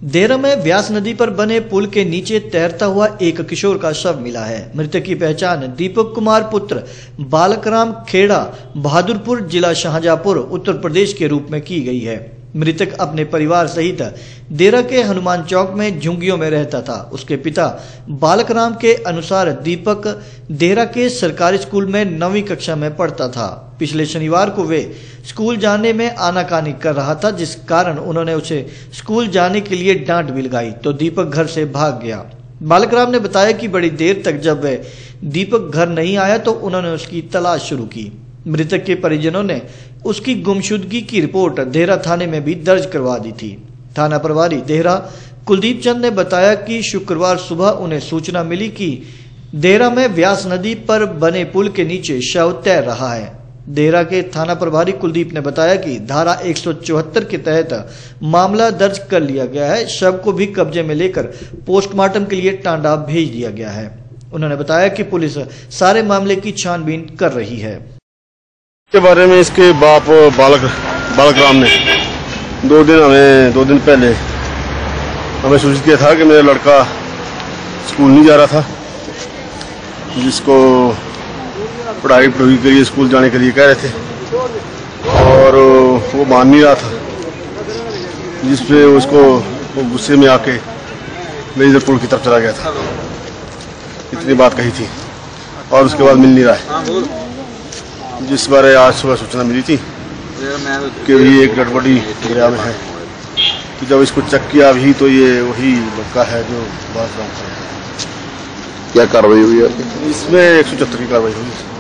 देरा में व्यास नदी पर बने पुल के नीचे तैरता हुआ एक किशोर का शव मिला है। मृतक की पहचान दीपक कुमार पुत्र बालकराम खेड़ा बहादुरपुर जिला शाहजहांपुर उत्तर प्रदेश के रूप में की गई है। मृतक अपने परिवार सहित देरा के हनुमान चौक में झुंगियों में रहता था। उसके पिता बालकराम के अनुसार दीपक देरा के सरकारी स्कूल में 9वीं कक्षा में पढ़ता था। पिछले शनिवार को वे स्कूल जाने में आनाकानी कर रहा था, जिस कारण उन्होंने उसे स्कूल जाने के लिए डांट भी लगाई तो दीपक घर से भाग गया। बालकराम ने बताया कि बड़ी देर तक जब वे दीपक घर नहीं आया तो उन्होंने उसकी तलाश शुरू की। मृतक के परिजनों ने उसकी गुमशुदगी की रिपोर्ट देहरा थाने में भी दर्ज करवा दी थी। थाना प्रभारी देहरा कुलदीप चंद ने बताया कि शुक्रवार सुबह उन्हें सूचना मिली कि देहरा में व्यास नदी पर बने पुल के नीचे शव तैर रहा है। देहरा के थाना प्रभारी कुलदीप ने बताया कि धारा 174 के तहत मामला दर्ज कर लिया गया है। शव को भी कब्जे में लेकर पोस्टमार्टम के लिए टांडा भेज दिया गया है। उन्होंने बताया कि पुलिस सारे मामले की छानबीन कर रही है। के बारे में इसके बाप बालकराम ने 2 दिन पहले हमें सूचित किया था कि मेरा लड़का स्कूल नहीं जा रहा था, जिसको पढ़ाई के लिए स्कूल जाने के लिए कह रहे थे और वो मान नहीं रहा था, जिसपे उसको गुस्से में आके मेरी पुल की तरफ चला गया था। इतनी बात कही थी और उसके बाद मिल नहीं रहा है। जिस बारे आज सुबह सूचना मिली थी कि ये एक गड़बड़ी दरिया में है, कि जब इसको चेक किया भी तो ये वही लड़का है जो बालकराम था। क्या कार्रवाई हुई है? इसमें 174 की कार्रवाई हुई।